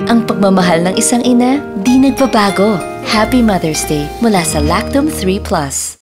Ang pagmamahal ng isang ina, di nagbabago. Happy Mother's Day mula sa Lactum 3+.